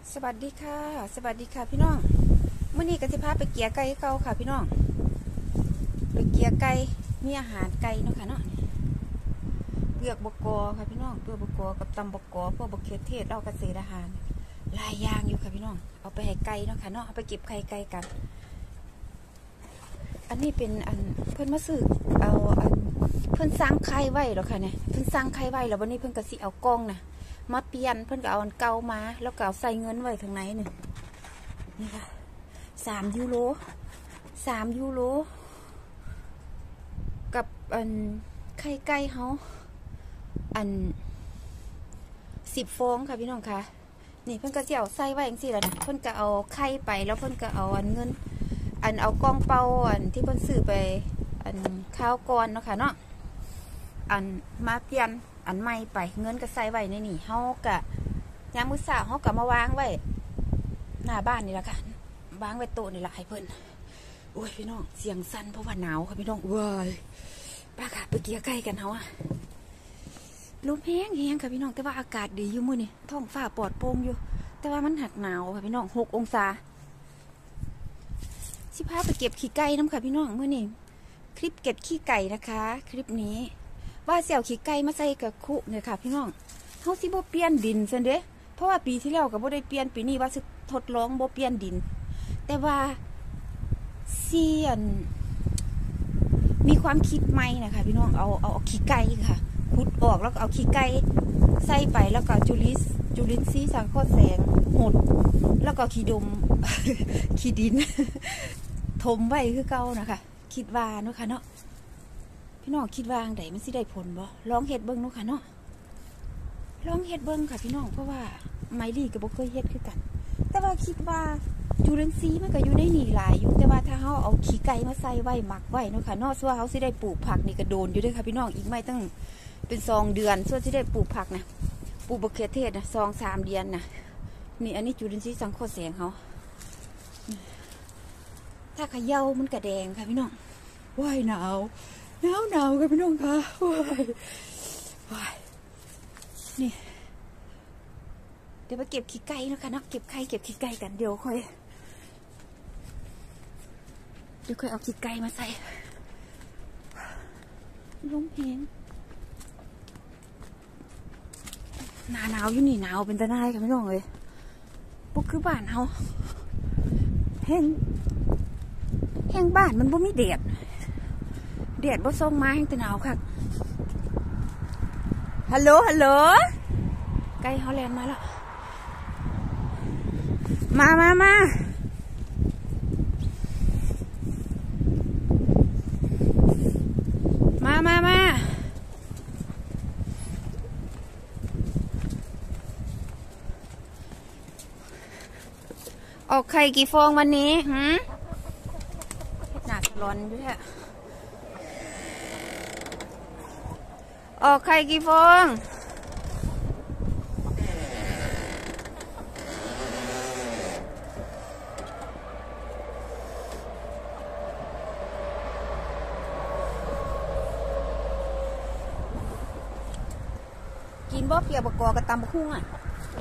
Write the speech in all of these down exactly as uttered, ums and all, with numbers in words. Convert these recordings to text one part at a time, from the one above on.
สวัสดีค่ะสวัสดีค่ะพี่น้องเมื่อนี้ก็จะพาไปเกียร์ไก่เก่าค่ะพี่น้องไปเกียร์ไก่มีอาหารไก่เนาะค่ะเนาะเปลือกบกอค่ะพี่น้องเปลือกบกอกับตำบกอพวกบกเขือเทศเราเกษตรอาหารลายยางอยู่ค่ะพี่น้องเอาไปให้ไก่เนาะค่ะเนาะเอาไปเก็บไข่ไก่กันอันนี้เป็นอันเพิ่นมาซื้อเอาอันเพิ่นสร้างไข่ไว้หรอค่ะเนี่ยเพิ่นสร้างไข่ไว้แล้ววันนี้เพิ่นก็สิเอากล้องนะมาเปลี่ยนเพิ่นก็เอาอันเก่ามาแล้วก็เอาใส่เงินไว้ทางไหนหนึ่งนี่ค่ะสามยูโรสามยูโรกับอันไข่ไก่เขาอันสิบฟองค่ะพี่น้องค่ะนี่เพิ่นก็จะเอาใส่ไว้อย่างสี่แล้วนะเพิ่นก็เอาไข่ไปแล้วเพิ่นก็เอาอันเงินอันเอากล้องเป่าอันที่เพิ่นซื้อไปอันข้าวก่อนเนาะค่ะเนาะอันมาเปลี่ยนอันใหม่ไปเงินก็ใส่ไว้ในนี่เฮากะยามมื้อเช้าเฮากะมาวางไว้หน้าบ้านนี่แหละค่ะวางไว้โต๊ะนี่แหละให้เพิ่นโอ้ยพี่น้องเสียงสั่นเพราะว่าหนาวค่ะพี่น้องว้ายป้าค่ะไปเกี่ยไก่กันเฮาอะลมแห้งแห้งค่ะพี่น้องแต่ว่าอากาศดีอยู่มื้อนี่ท้องฟ้าปลอดโปร่งอยู่แต่ว่ามันหักหนาวค่ะพี่น้องหกองศาสิพาไปเก็บขี้ไก่น้ำค่ะพี่น้องมื้อนี้คลิปเก็บขี้ไก่นะคะคลิปนี้ว่าเสี่ยวขี้ไก่มาใส่กับคุเนี่ยค่ะพี่น้องเฮาสิบ่เปลี่ยนดินซั่นเด้เพราะว่าปีที่แล้วก็บ่ได้เปลี่ยนปีนี้ว่าสิทดลองบ่เปลี่ยนดินแต่ว่าเสี่ยนมีความคิดใหม่นะคะพี่น้องเอาเอาขี้ไก่ค่ะขุดออกแล้วก็เอาขี้ไก่ใส่ไปแล้วก็จุลินจุลินทรีย์สังเคราะห์แสงหดแล้วก็ขี้ดม ขี้ดิน ถมไว้คือเก่านะคะคิดว่าเนาะค่ะเนาะพี่น้องคิดว่าไดมันสิได้ผลบ่ลองเฮ็ดเบิ่งเนาะค่ะเนาะลองเฮ็ดเบิ่งค่ะพี่น้องเพราะว่าไมลี่ก็บ่เคยเฮ็ดคือกันแต่ว่าคิดว่าจุลินทรีย์มันก็อยู่ในนี่หลายอยู่แต่ว่าถ้าเฮาเอาขี้ไก่มาใส่ไว้หมักไว้เนาะค่ะเนาะส่วนเฮาสิได้ปลูกผักนี่ก็โดนอยู่ด้วยค่ะพี่น้องอีกไม่ตั้งเป็นสองเดือนส่วนสิได้ปลูกผักนะปลูกมะเขือเทศนะสองสามเดือนนะนี่อันนี้จุลินทรีย์สังเคราะห์แสงเฮาถ้าเขย่ามันกระแดงค่ะพี่น้องว้ายหนาวหนาวหนาวค่ะพี่น้องค่ะว้ายว้ายนี่เดี๋ยวไปเก็บขี้ไก่นะคะเนาะเก็บไข่เก็บขี้ไก่กันเดี๋ยวค่อยเดี๋ยวค่อยเอาขี้ไก่มาใส่ลมแห้งหนาหนาวอยู่นี่หนาวเป็นตะนายค่ะพี่น้องเลยปุ๊กคือบ้านเฮาแห้งแห้งบ้านมันบ่มีแดดแดดบ่ส่งมาแห้งแต่หนาวค่ะฮัลโหลฮัลโหลไก่เฮาแลนด์มาแล้วมามามามามามาออกไข่กี่ฟองวันนี้หืมหนาสลอนด้วยฮะออกไข่กี่ฟองกินบ่เปียกบกอกับตำบักหุ่งอ่ะ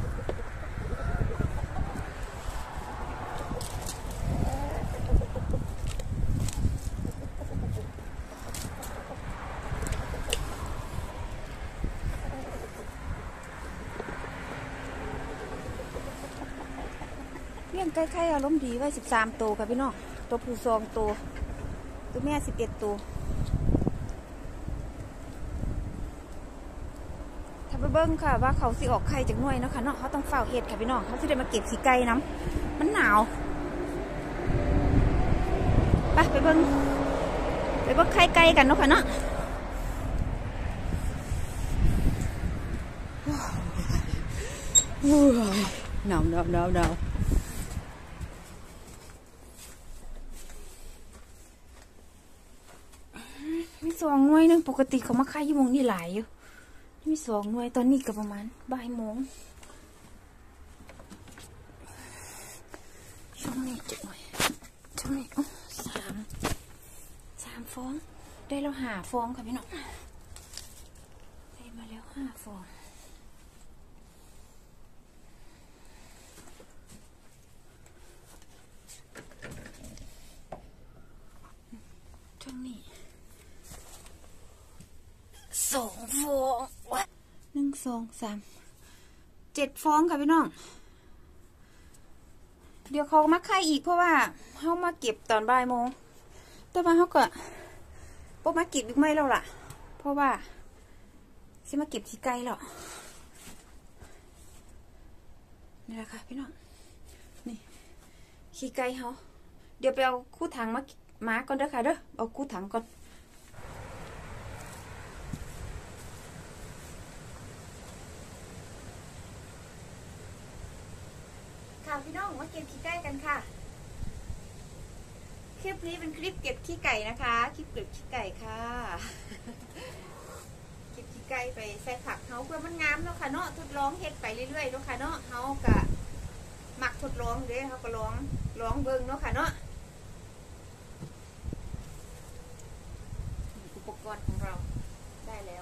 เลี้ยงไก่ไข่อารมณ์ดีไว้สิบสามตัวค่ะพี่น้องตัวผู้สองตัวตัวแม่สิบเอ็ดตัวถ้าไปเบิ้งค่ะว่าเขาสิออกไข่จากหน่วยเนาะค่ะเนาะเขาต้องเฝ้าเห็ดค่ะพี่น้องเขาจะได้มาเก็บขี้ไก่น้ำมันหนาวไปไปเบิ้งไปเบิ้งไข่ไก่กันเนาะค่ะเนาะหนาวหนาวหนาวหนาวมีสองหน่วยนึงปกติเขามาไข่ยี่โมงนี่หลายอยู่มีสองหน่วยตอนนี้ก็ประมาณบ่ายโมงช่วงนี้จุดหน่อยช่วงนี้สามสามฟองได้แล้วหาฟองค่ะพี่น้องได้มาแล้วห้าฟอง อสองสามเจ็ดฟองค่ะพี่น้องเดี๋ยวเขามาไข่อีกเพราะว่าเขามาเก็บตอนบ่ายโมงแต่ว่าเขาก็พวกมาเก็บอีกไม่แล้วล่ะเพราะว่าจะมาเก็บขี้ไก่หรอนี่แหละค่ะพี่น้องนี่ขี้ไก่เขาเดี๋ยวไปเอาคู่ถังมามาก่อนเด้อค่ะเด้อเอาคู่ถังก่อนค่ะพี่น้องมาเก็บขี้ไก่กันค่ะคลิปนี้เป็นคลิปเก็บขี้ไก่นะคะคลิปเก็บขี้ไก่ค่ะเก็บขี้ไก่ไปใส่ผักเขาเพื่อมันงามเนาะค่ะเนาะทดลองเฮ็ดไปเรื่อยๆเนาะค่ะเนาะเขากะหมักทดลองเด้เขาก็ลองลองเบิ่งเนาะค่ะเนาะอุปกรณ์ของเราได้แล้ว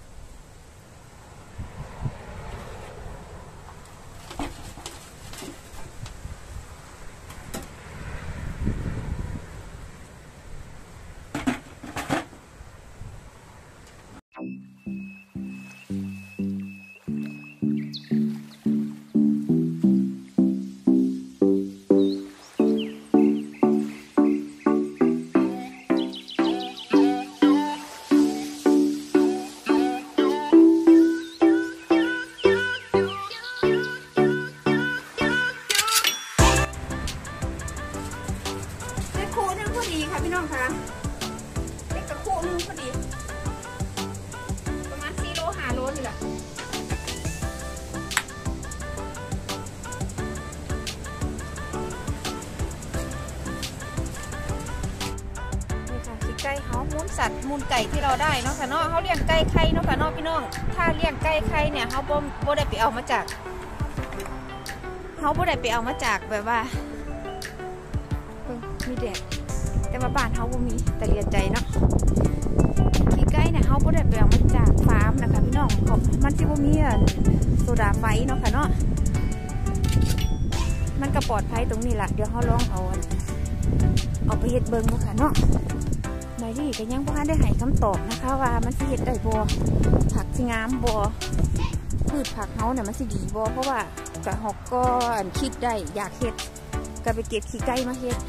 พี่น้องคะเล็กกระโคนึงพอดีประมาณสี่โลห้าโลนี่แหละนี่ค่ะขี้ไก่เขามูลสัตว์มูลไก่ที่เราได้เนาะค่ะเนาะเขาเลี้ยงไก่ไข่เนาะค่ะเนาะพี่น้องถ้าเลี้ยงไก่ไข่เนี่ยเขาบ่บ่ได้ไปเอามาจากเขาบ่ได้ไปเอามาจากแบบว่ามีแดดแต่ว่าบ้านเขาบ่มีแต่เรียนใจเนาะขี้ไก่เนี่ยเขาบ่ได้ไปเอามาจากฟาร์มนะคะพี่น้องมันสิบ่มีโซดาไฟเนาะค่ะเนาะมันก็ปลอดภัยตรงนี้แหละเดี๋ยวเขาลองเอาเอาไปเฮ็ดเบิ่งเนาะค่ะเนาะไมลี่ก็ยังบ่ทันได้ให้คำตอบนะคะว่ามันสิเฮ็ดได้บ่ผักสิงามบ่พืชผักเขาเนี่ยมันสิดีบ่เพราะว่ากะฮอกก็คิดได้อยากเฮ็ดก็ไปเก็บขี้ไก่มาเฮ็ด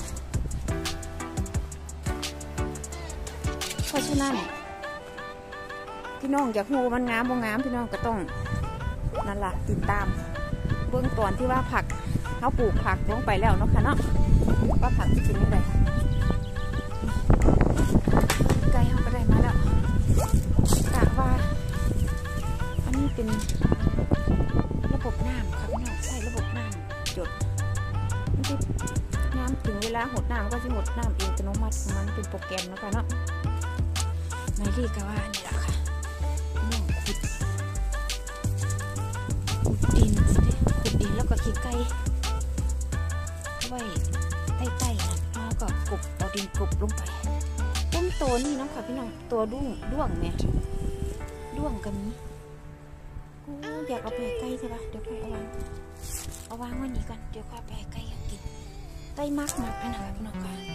เพราะฉะนั้นพี่น้องอยากรู้มันงามบ่งามพี่น้องก็ต้องนั่นล่ะติดตามเบื้องต้นที่ว่าผักเขาปลูกผักลงไปแล้วเนาะค่ะเนาะว่าผักจะเป็นยังไงไก่เขาก็ได้มาแล้วกะว่าอันนี้เป็นระบบน้ำค่ะพี่น้องใช่ระบบน้ำหยดมันจะน้ำถึงเวลาหดน้ำก็จะหดน้ำเองอัตโนมัติของมันเป็นโปรแกรมนะคะเนาะไม่รีก็ว่านี่แหละค่ะน้องขุดขุดดินขุดดินแล้วก็ขี้ไก่ไว้ใต้ๆนะแล้วก็กบเอาดินกบลงไปต้นโตนี่น้องค่ะพี่น้องตัวดุ้งด้วงเนี่ยด้วงก็มีอยากเอาไปไก่ใช่ปะเดี๋ยวค่อยเอาวางเอาวางไว้นี่กันเดี๋ยวค่อยไปไก่อยากกินไก่มากมากนะคะพี่น้องค่ะ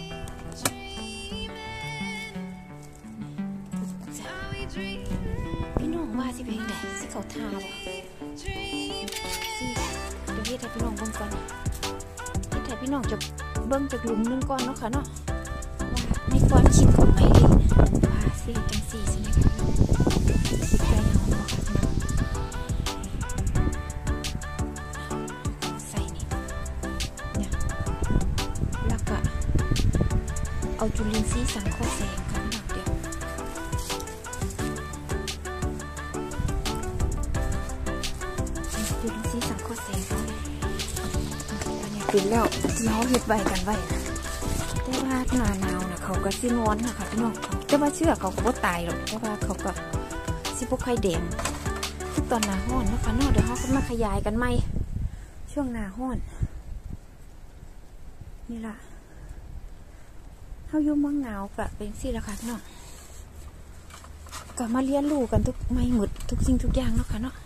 พี่น้องว่าสิเป็นไงสิเขาทาบ่สิเดี๋ยวเฮ็ดให้พี่น้องเบิ่งก่อนเฮ็ดให้พี่น้องจะเบิ่งจากหลุมนึงก่อนเนาะค่ะเนาะว่าในความคิดของไมลี่ว่าสิจังซี่ใช่ไหมคะคิดไปเอาเนาะค่ะใส่นี่เนี่ยแล้วก็เอาจุลินทรีย์สังเคราะห์แสงค่ะเดี๋ยวจุลินทรีย์สังเคราะห์แสงเขาเลยอันนี้เป็นแล้วที่เขาเฮ็ดใบกันไว้แต่ว่าหน้าหนาวนะเขาก็สินอนนะคะพี่น้องแต่ว่าเชื่อเขาก็บ่ตายหรอกเพราะว่าเขาก็สิบ่ค่อยแดงทุกตอนหน้าร้อนนะคะเนาะเดี๋ยวเขาก็มาขยายกันใหม่ช่วงหน้าร้อนนี่ล่ะเขาอยู่เมืองหนาวก็เป็นสิละค่ะเนาะก็มาเรียนรู้กันทุกไม่หมดทุกสิ่งทุกอย่างเนาะค่ะเนาะ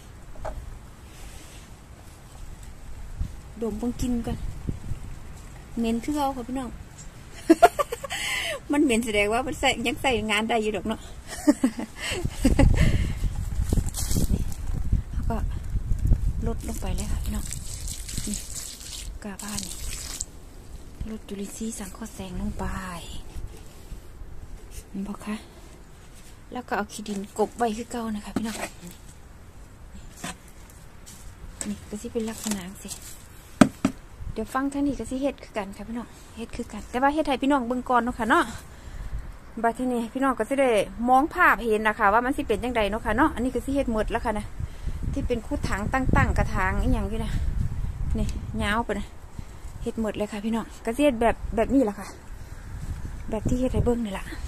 ดมเพิ่งกินกันเหม็นคือเขาค่ะพี่น้อง มันเหม็นแสดงว่ามันใส่ยังใส่งานได้อยู่ดอกเนาะ แล้วก็ลดลงไปเลยค่ะพี่น้องนี่กาบ้านนี่ลดจุลินทรีย์สังเคราะห์แสงลงไปมันบอกค่ะแล้วก็เอาขี้ดินกบไว้คือเก่านะคะพี่น้องนี่ก็สิเป็นลักษณะสิเดี๋ยวฟังท่านี้ก็สิเฮ็ดคือกันค่ะพี่น้องเฮ็ดคือกันแต่ว่าเฮ็ดให้พี่น้องเบิ่งก่อนเนาะค่ะเนาะบัดทีนี้พี่น้องก็สิได้มองภาพเห็นนะคะว่ามันสิเป็นยังไงเนาะค่ะเนาะอันนี้ก็สิเฮ็ดหมดแล้วค่ะนะที่เป็นคู่ถังตั้งๆกระถางอีหยังอยู่นะนี่ยาวไปนะเฮ็ดหมดเลยค่ะพี่น้องก็สิเฮ็ดแบบแบบนี้แหละค่ะแบบที่เฮ็ดให้เบิ่งนี่แหละ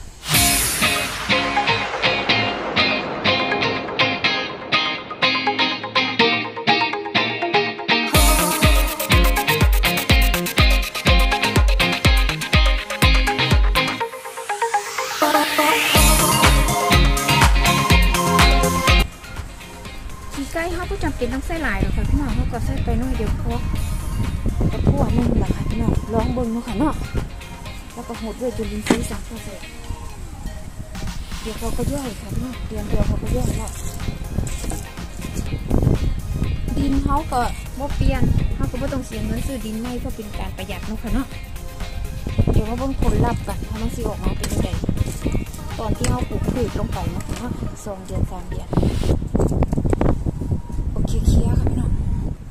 ขี้ไก่เขาก็จำเป็นต้องใส่หลายหรอกค่ะพี่น้องเขาก็ใส่ไปน้อยเดียวพอกระทั่วนึงแหละค่ะพี่น้องลองเบิ่งเนาะค่ะเนาะแล้วก็หดด้วยจุลินทรีย์สังเคราะห์แสงเดี๋ยวเขาก็ย่อยค่ะพี่น้องเดือนเดียวเขาก็ย่อยแล้วดินเขาก็บ่เปลี่ยนเขาก็ไม่ต้องเสียเงินซื้อดินใหม่เพื่อเป็นการประหยัดเนาะค่ะเนาะเดี๋ยวมาเบิ่งผลลัพธ์กันว่ามันสิออกมาเป็นยังไงตอนที่เขาปลูกพืชลงไปเนาะค่ะเนาะสองเดือนสามเดือนโอเคเคลียร์ค่ะพี่น้อง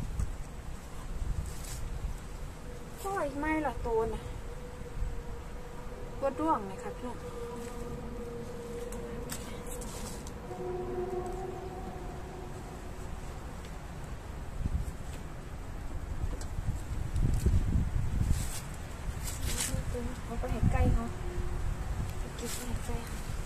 พ่ออีกไม่หรอตัวน่ะตัวด้วงนะคะพี่น้องเขาไปเห็นใกล้เขาเก็บเห็นใกล้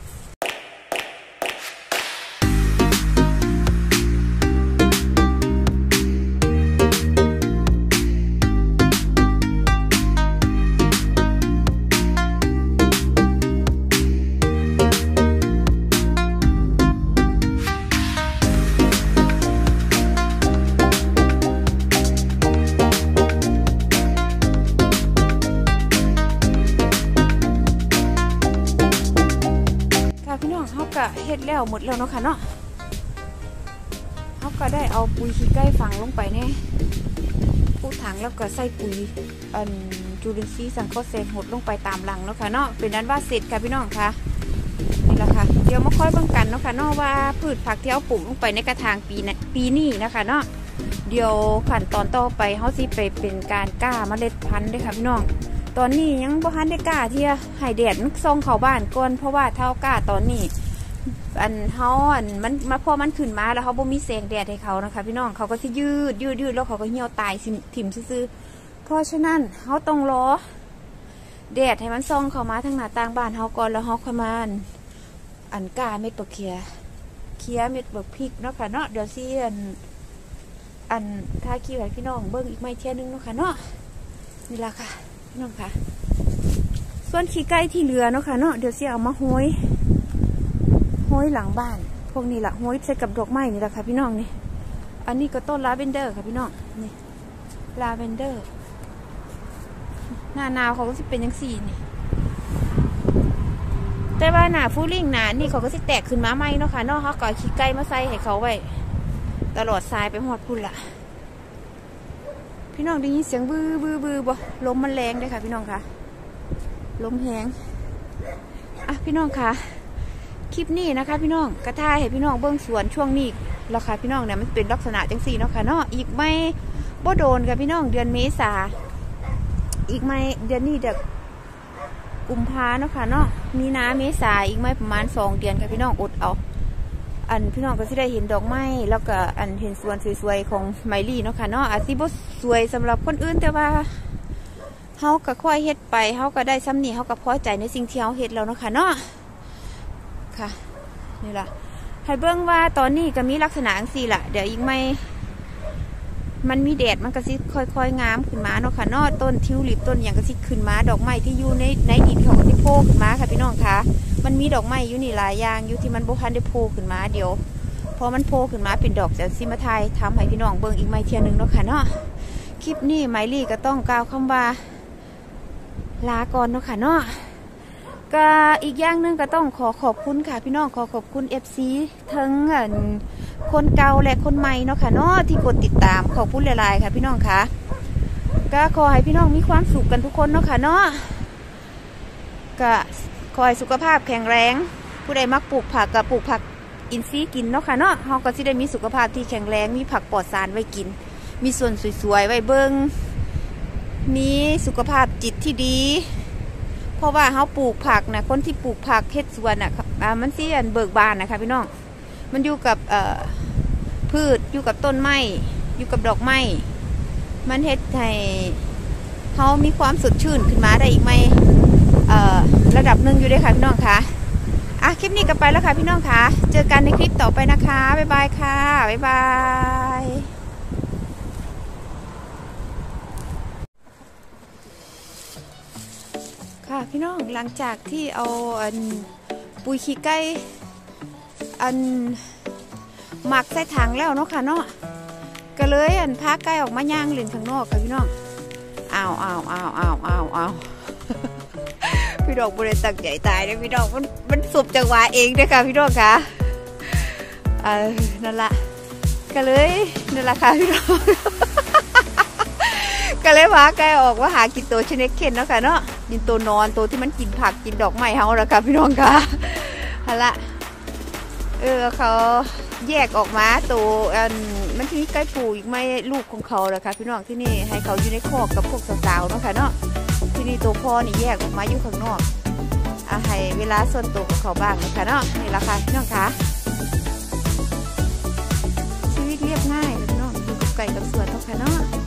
เขาก็เฮ็ดแล้วหมดแล้วเนาะค่ะเนาะเขาก็ได้เอาปุ๋ยขี้ไก่ฝังลงไปในผู้ถังแล้วก็ใส่ปุ๋ยอันจุลินทรีย์สังเคราะห์แสงหดลงไปตามหลังเนาะค่ะเนาะเป็นนั้นว่าเสร็จค่ะพี่น้องค่ะนี่แหละค่ะเดี๋ยวมาค่อยเบิ่งกันเนาะค่ะเนาะว่าพืชผักที่เขาปลูกลงไปในกระถางปีนี้ปีนี้นะคะเนาะเดี๋ยวขั้นตอนต่อไปเขาสิไปเป็นการกล้าเมล็ดพันธุ์ด้วยค่ะพี่น้องตอนนี้ยังบ่ทันได้กล้าที่จะให้แดดมันส่องเข้าบ้านก่อนเพราะว่าเท่ากล้าตอนนี้อันเขาอันมันมาพอมันขึ้นมาแล้วเขาบ่มีแสงแดดให้เขานะคะพี่น้องเขาก็สิยืดยืดยืดแล้วเขาก็เหี่ยวตายถิ่มซื่อเพราะฉะนั้นเขาต้องรอแดดให้มันส่องเข้ามาทางหน้าต่างบ้านเขาก่อนแล้วเขาค่อยมาอันกล้าเม็ดบักเขียเขียเม็ดบักพริกเนาะค่ะเนาะเดี๋ยวสิอันอันถ้าขี้ไว้พี่น้องเบิ้งอีกไม่เที่ยนึงเนาะค่ะเนาะนี่ละค่ะพี่น้องค่ะส่วนขี้ไก่ที่เหลือเนาะค่ะเนาะเดี๋ยวสิเอามาห้อยห้อยหลังบ้านพวกนี้แหละห้อยใส่กับดอกไม้นี่แหละค่ะพี่น้องนี่อันนี้ก็ต้นลาเวนเดอร์ค่ะพี่น้องนี่ลาเวนเดอร์หน้าหนาวเขาก็จะเป็นยังสี่นี่แต่ว่าหน้าฟูลิ่งหนานี่เขาก็จะแตกขึ้นมาใหม่เนาะค่ะเนาะเขาก็ขี้ไก่มาใส่ให้เขาไว้ตลอดสายไปหอดพุ่นละพี่น้องได้ยินเสียงบื้อบื้อบื้อบ่ลมมันแรงเลยค่ะพี่น้องค่ะลมแห้งอ่ะพี่น้องค่ะคลิปนี้นะคะพี่น้องกระทายให้พี่น้องเบื้องสวนช่วงนี้ราคาพี่น้องเนี่ยมันเป็นลักษณะจังสี่เนาะค่ะเนาะอีกไม่บ่โดนค่ะพี่น้องเดือนเมษาอีกไม่เดือนนี้เด็กกุมภาเนาะค่ะเนาะมีนาเมษาอีกไม่ประมาณสองเดือนค่ะพี่น้องอดเอาอันพี่น้องก็จะได้เห็นดอกไม้แล้วก็อันเห็นสวนสวยๆของไมลี่เนาะค่ะเนาะอาจจะบ่สวยสำหรับคนอื่นแต่ว่าเขาก็ค่อยเฮ็ดไปเขาก็ได้ซ้ำนี่เขาก็พอใจในสิ่งที่เขาเฮ็ดแล้วเนาะค่ะเนาะค่ะนี่แหละให้เบื้องว่าตอนนี้ก็มีลักษณะอังสีละเดี๋ยวอีกไม่มันมีแดดมันก็สิค่อยๆงามขึ้นมาเนาะค่ะเนาะต้นทิวลิปต้นอย่างก็สิขึ้นมาดอกไม้ที่อยู่ในในดินเขาก็สิโผล่ขึ้นมาค่ะพี่น้องค่ะมันมีดอกไม้อยู่นี่หลายอย่างอยู่ที่มันโบคันได้โผล่ขึ้นมาเดี๋ยวพอมันโผล่ขึ้นมาเป็นดอกจะซิมาไทยทำให้พี่น้องเบื้องอีกไม่เทียนึงเนาะค่ะเนาะคลิปนี้ไมลี่ก็ต้องกล่าวคำว่าลาก่อนเนาะค่ะเนาะก็อีกอย่างหนึ่งก็ต้องขอขอบคุณค่ะพี่น้องขอขอบคุณ เอฟ ซี ทั้งคนเก่าและคนใหม่เนาะค่ะเนาะที่กดติดตามขอบคุณหลายๆค่ะพี่น้องค่ะก็ขอให้พี่น้องมีความสุขกันทุกคนเนาะค่ะเนาะก็ขอให้สุขภาพแข็งแรงผู้ใดมักปลูกผักก็ปลูกผักอินทรีย์กินเนาะค่ะเนาะเราก็สิได้มีสุขภาพที่แข็งแรงมีผักปลอดสารไว้กินมีส่วนสวยๆไว้เบิ้งมีสุขภาพจิตที่ดีเพราะว่าเขาปลูกผักนะคนที่ปลูกผักเฮ็ดสวนอ่ะมันสิอันเบิกบานนะคะพี่น้องมันอยู่กับพืชอยู่กับต้นไม้อยู่กับดอกไม้มันเฮ็ดให้เขามีความสดชื่นขึ้นมาได้อีกไหมระดับหนึ่งอยู่ด้วยค่ะพี่น้องค่ะอ่ะคลิปนี้ก็ไปแล้วค่ะพี่น้องค่ะเจอกันในคลิปต่อไปนะคะบ๊ายบายค่ะบ๊ายบายค่ะพี่น้องหลังจากที่เอาอันปุ๋ยขี้ไก่อันหมักใส่ถังแล้วเนาะค่ะเนาะก็เลยอันพาไก่ออกมาย่างเล่นข้างนอกค่ะพี่น้องอ้าวอ้าวอ้าวอ้าวอ้าวอ้าวพี่ดอกบริษัทใหญ่ตายเลยพี่ดอกมันมันสุบจังหวะเองด้วยค่ะพี่ดอกค่ะเออนั่นละก็เลยนั่นละค่ะพี่ดอกก็เลยพาไก่ออกว่าหากินตัวชนิดเข็นเนาะค่ะเนาะกินตัวนอนตัวที่มันกินผักกินดอกไม้เฮาแล้วค่ะพี่น้องค่ะนั่นละเออเขาแยกออกมาตัวอันมันที่ไก่ปูอีกไม่ลูกของเขาแล้วค่ะพี่น้องที่นี่ให้เขาอยู่ในคอกกับพวกสาวๆเนาะค่ะเนาะที่นี่ตัวพ่อนี่แยกออกมาอยู่ข้างนอกอาให้เวลาส่วนตัวของเขาบ้างนะคะเนาะนี่ละค่ะพี่น้องคะชีวิตเรียบง่ายพี่น้องอยู่กับไก่กับสวนเนาะค่ะเนาะ